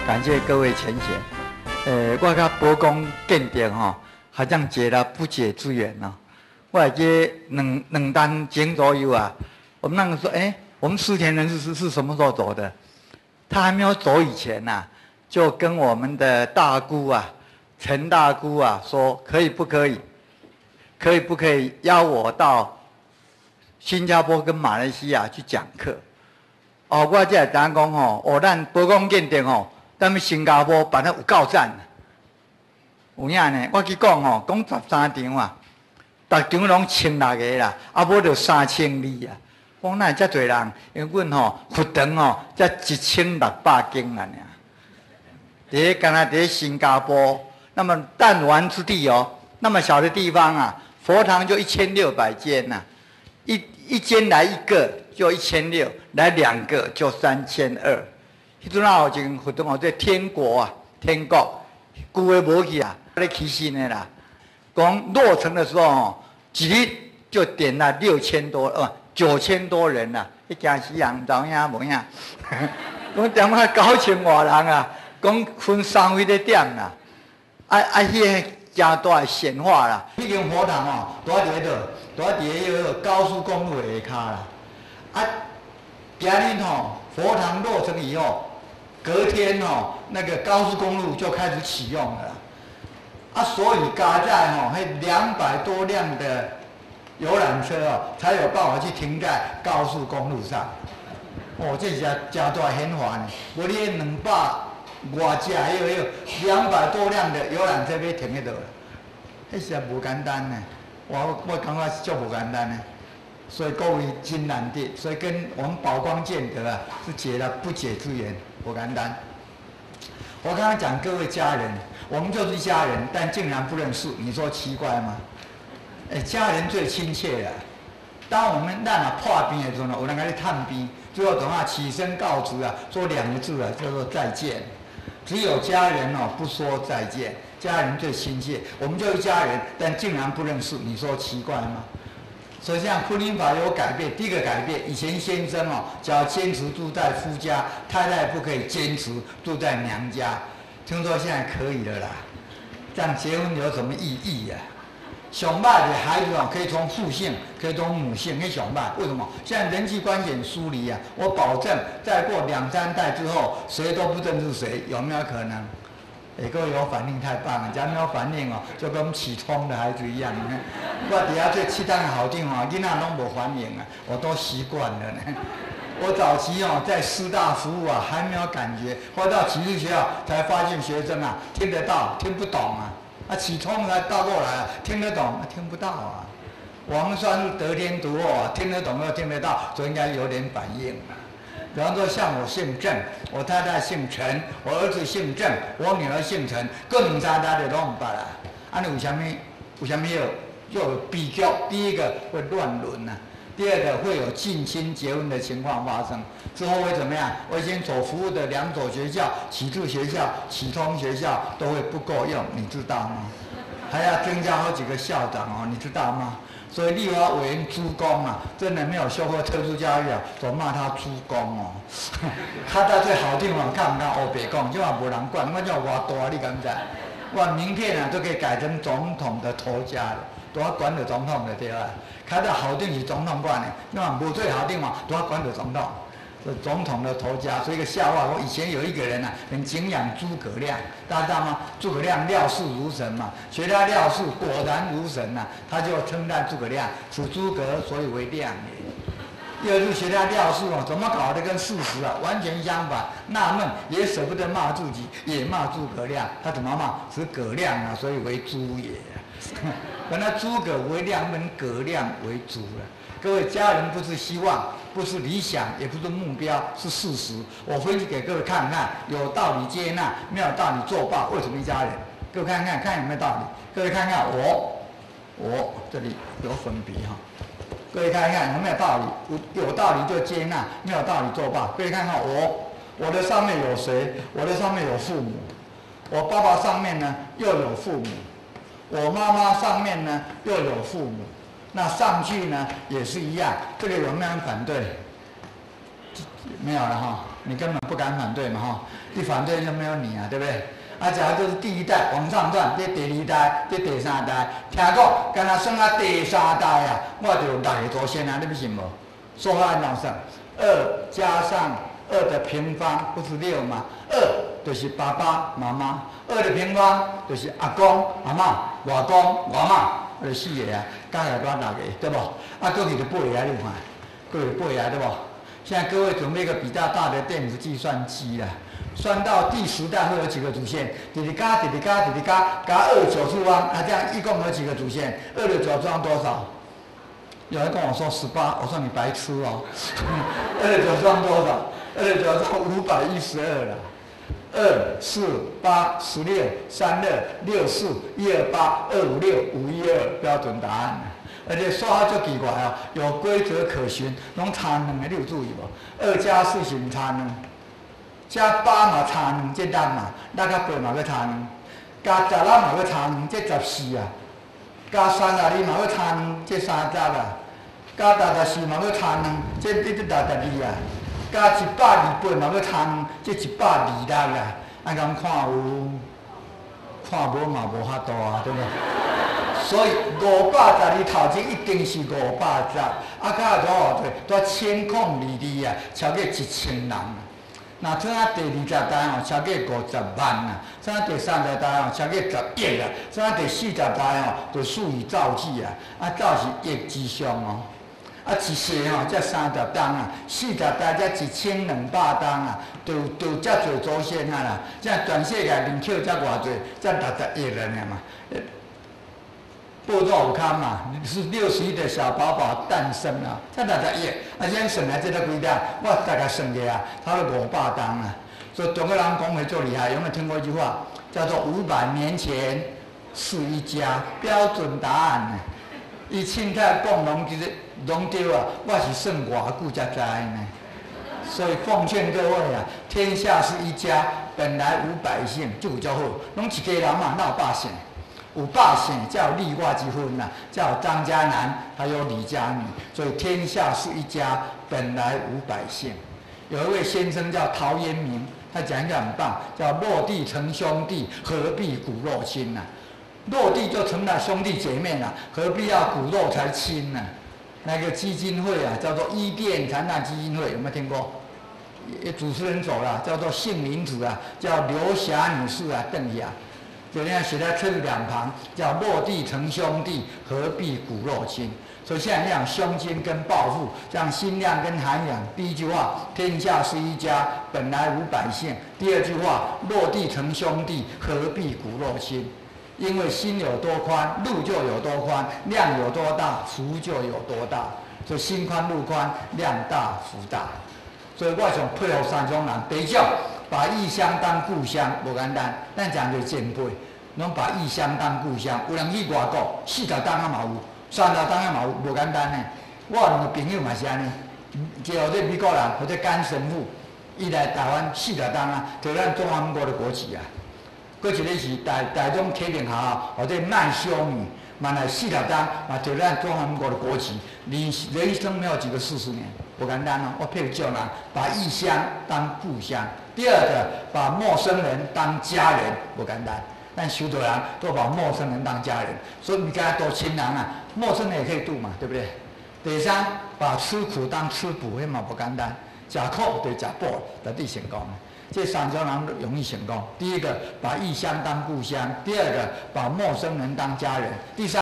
感谢各位前贤。我甲宝公鉴定吼，好像结了不解之缘哦。我还记两单前左右啊，我们那个说，我们思田人是什么时候走的？他还没有走以前呐、就跟我们的大姑啊，陈大姑啊说，可以不可以？可以不可以邀我到新加坡跟马来西亚去讲课？哦，我才会知影讲吼，咱宝公鉴定吼。咱们新加坡办得有够赞，有影呢。我去讲吼，讲13场啊，逐场拢1600个啦，啊，无就3200啊。讲哪会遮侪人？因为阮吼佛堂吼才1600间啦尔。敢若伫新加坡，那么弹丸之地哦，那么小的地方啊，佛堂就1600间呐、一间来一个就1600，来2个就3200。迄阵啊，有一间佛堂哦，在天国啊，天国，旧的无去啊，咧起新的啦。讲落成的时候哦，一日就点了6000多，9000多人啦、迄惊死人，知影无影？讲点啊9000外人啊，讲分3位咧点啦。迄个真大的显化啦。迄间佛堂哦，住伫迄度，住伫迄个高速公路的下骹啦。今日吼，佛堂落成以后。隔天哦，那个高速公路就开始启用了啦，所以加在吼，迄200多辆的游览车哦，才有办法去停在高速公路上。哦，这是真大显化呢。无你200外只迄个200多辆的游览车要停喺度啦，迄实在无简单呢。我感觉足无简单呢。所以各位真难得，所以跟我们宝光建德啊是结了不解之缘，不简单。我刚刚讲各位家人，我们就是一家人，但竟然不认识，你说奇怪吗？家人最亲切了。当我们破病的时候呢，有人来探病，最后等下起身告辞啊，说2个字啊，叫做再见。只有家人哦不说再见，家人最亲切。我们就一家人，但竟然不认识，你说奇怪吗？所以像婚姻法有改变，第一个改变，以前先生哦，只要坚持住在夫家，太太不可以坚持住在娘家。听说现在可以了啦，这样结婚有什么意义呀、上歹的孩子哦，可以从父姓，可以从母姓，那上歹。为什么？现在人际关系很疏离啊！我保证，再过2、3代之后，谁都不认识谁，有没有可能？各位有反应太棒了，假如没有反应哦，就跟我们起冲的孩子一样。你看，我底下最气蛋好听哦，囡仔拢无反应啊，我都习惯了呢。我早期哦在师大服务啊，还没有感觉，后到启智学校才发现学生啊听得到，听不懂啊。起冲才倒过来啊，听得懂，听不到啊。我们算是得天独厚啊，听得懂又听得到，所以应该有点反应啊。比方说，像我姓郑，我太太姓陈，我儿子姓郑，我女儿姓陈，各两三代就拢唔捌啦。你有什么有比较？第一个会乱伦啊，第二个会有近亲结婚的情况发生。之后会怎么样？我以前所服务的2所学校，启智学校、启通学校都会不够用，你知道吗？还要增加好几个校长哦，你知道吗？所以立法委员猪公啊，真的没有修过特殊教育啊，总骂他猪公哦。他在最好地方看不看黑白讲，就话无人管，我叫偌大你敢知？我名片啊都可以改成总统的头家了，都要管着总统的对吧？开到好定是总统管的，那么无最好地方都要管着总统。总统的头家，所以一个笑话。我以前有一个人啊，很敬仰诸葛亮，大家知道吗？诸葛亮料事如神嘛，学他料事果然如神呐、他就称赞诸葛亮，此诸葛所以为亮也。又是学他料事哦，怎么搞得跟事实啊完全相反？纳闷也舍不得骂自己，也骂诸葛亮。他怎么骂？此葛亮啊，所以为猪也。本来诸葛为亮，本葛亮为猪了。各位家人不是希望，不是理想，也不是目标，是事实。我分析给各位看看，有道理接纳，没有道理作罢。为什么一家人？各位看看，看有没有道理？各位看看我这里有粉笔哈。各位看看有没有道理？有道理就接纳，没有道理作罢。各位看看我的上面有谁？我的上面有父母，我爸爸上面呢又有父母，我妈妈上面呢又有父母。那上去呢也是一样，这个有没有人反对？没有了哈，你根本不敢反对嘛哈。 你反对就没有你啊，对不对？啊，假如就是第一代往上传，这第二代，这第三代，听讲，敢若算到第三代啊，我就有6个祖先啊，你不信无？说话按怎算？2加上2的平方不是6吗？2就是爸爸妈妈，2的平方就是阿公阿嬷、外公外嬷，就4个啊，加起来多6个，对不？啊，过去就8个啊，你看，过去8个啊，对不？现在各位准备一个比较大的电子计算机啦。算到第10代会有几个主线？滴加加2九次方，啊，这样一共有几个主线？2的9次多少？有人跟我说18，我说你白痴哦。2的9次多少？2的9次512了。2、4、8、16、32、64、128、256、512，标准答案。而且数学足奇怪哦，有规则可循，拢差2个，你有注意无？2加4是毋差2。加8嘛差2，这6嘛，6加8嘛要差2，加16嘛要差2，这14啊，加32嘛要差2，这30啊，加64嘛要差2，这62啊，加128嘛要差2，这126啊，按咁看有，看无嘛无法度啊，对不对？所以512头前一定是510，啊，加多少多1000控2啊，超过1000人啊。那像第20代哦，超过50万啊；像第30代哦，超过10亿啊；像第40代哦，就数以兆计啊，啊，兆是亿之上哦。啊，一世哦，才30担啊；40代才1200担啊，就遮侪祖先啊啦。这全世界人口才偌侪，才60亿人了嘛。报纸有看嘛？是61的小宝宝诞生啊，才60亿。啊，现在算来这个几担？我大概算过啊，差不多500担啊。所以中国人讲话最厉害，有没有听过一句话？叫做500年前是一家，标准答案呢？伊凊彩讲拢对啊，我是算偌久才知呢。所以奉劝各位啊，天下是一家，本来无百姓就比较好，拢一家人嘛，哪有百姓？有百姓才有另外之分呐，才有张家男，还有李家女，所以天下是一家，本来无百姓。有一位先生叫陶渊明，他讲一个很棒，叫落地成兄弟，何必骨肉亲呐？落地就成了兄弟姐妹了，何必要骨肉才亲呢？那个基金会啊，叫做伊甸残障基金会，有没有听过？主持人走了，叫做姓名子啊，叫刘霞女士啊，邓霞。就那样写在册子2旁，叫落地成兄弟，何必骨肉亲？所以现在讲胸襟跟抱负，像心量跟涵养。第一句话，天下是一家，本来无百姓。第二句话，落地成兄弟，何必骨肉亲？因为心有多宽，路就有多宽；量有多大，福就有多大。所以心宽路宽，量大福大。所以我想佩服三种人，第一种把异乡当故乡，无简单。咱讲就前辈，拢把异乡当故乡。有人去外国，40担啊嘛有，30担啊嘛有，无简单呢。我有2个朋友嘛是安尼，一个这美国人，或者甘神父，伊来台湾40担啊，摕咱中华民国的国旗啊。过一个是台中铁岭校，或者麦修女，嘛来40担，嘛摕咱中华民国的国旗。人生没有几个40年。不简单哦，我佩服这种人，把异乡当故乡。第二个，把陌生人当家人，不简单。但许多人都把陌生人当家人，所以你跟他多亲人啊，陌生人也可以度嘛，对不对？第三，把吃苦当吃补，那嘛不简单。吃苦对吃补，绝对成功。这3种人容易成功。第一个，把异乡当故乡；第二个，把陌生人当家人；第三。